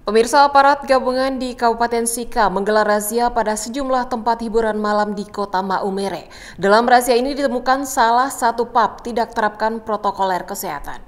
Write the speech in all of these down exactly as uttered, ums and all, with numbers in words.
Pemirsa, aparat gabungan di Kabupaten Sika menggelar razia pada sejumlah tempat hiburan malam di Kota Maumere. Dalam razia ini ditemukan salah satu pub tidak terapkan protokoler kesehatan.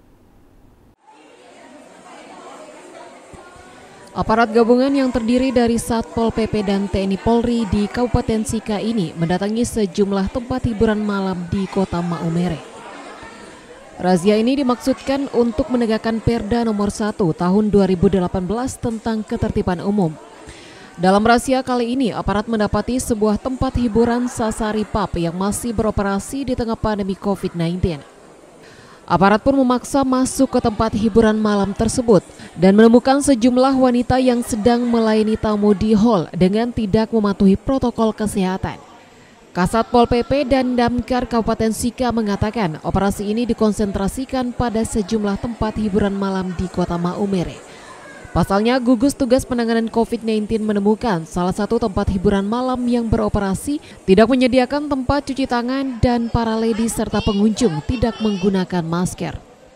Aparat gabungan yang terdiri dari Satpol P P dan T N I Polri di Kabupaten Sika ini mendatangi sejumlah tempat hiburan malam di Kota Maumere. Razia ini dimaksudkan untuk menegakkan Perda nomor satu tahun dua ribu delapan belas tentang ketertiban umum. Dalam razia kali ini, aparat mendapati sebuah tempat hiburan Sasari Pub yang masih beroperasi di tengah pandemi COVID sembilan belas. Aparat pun memaksa masuk ke tempat hiburan malam tersebut dan menemukan sejumlah wanita yang sedang melayani tamu di hall dengan tidak mematuhi protokol kesehatan. Kasat Pol P P dan Damkar Kabupaten Sika mengatakan operasi ini dikonsentrasikan pada sejumlah tempat hiburan malam di Kota Maumere. Pasalnya, gugus tugas penanganan COVID sembilan belas menemukan salah satu tempat hiburan malam yang beroperasi tidak menyediakan tempat cuci tangan dan para ladies serta pengunjung tidak menggunakan masker.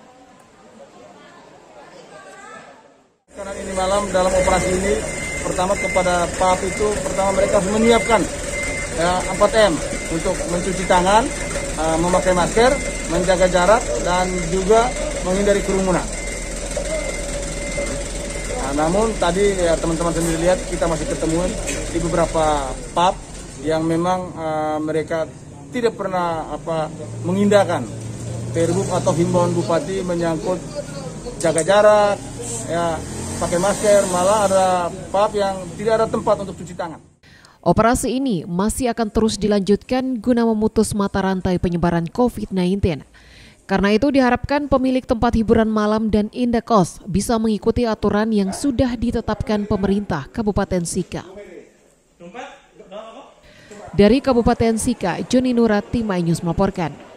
Karena ini malam dalam operasi ini, pertama kepada pub itu, pertama mereka harus menyiapkan ya, empat M untuk mencuci tangan, uh, memakai masker, menjaga jarak, dan juga menghindari kerumunan. Nah, namun tadi ya, teman-teman sendiri lihat kita masih ketemu di beberapa pub yang memang uh, mereka tidak pernah apa mengindahkan perbub atau himbauan bupati menyangkut jaga jarak, ya, pakai masker, malah ada pub yang tidak ada tempat untuk cuci tangan. Operasi ini masih akan terus dilanjutkan guna memutus mata rantai penyebaran COVID sembilan belas. Karena itu diharapkan pemilik tempat hiburan malam dan indekos bisa mengikuti aturan yang sudah ditetapkan pemerintah Kabupaten Sika. Dari Kabupaten Sika, Joni Nurati, My News melaporkan.